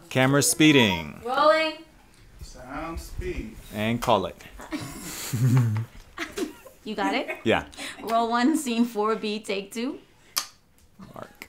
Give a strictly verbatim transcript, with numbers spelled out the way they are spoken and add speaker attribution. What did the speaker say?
Speaker 1: Camera speeding.
Speaker 2: Rolling.
Speaker 3: Sound speed.
Speaker 1: And call it.
Speaker 2: You got it?
Speaker 1: Yeah.
Speaker 2: Roll one, scene four B, take two.
Speaker 1: All right.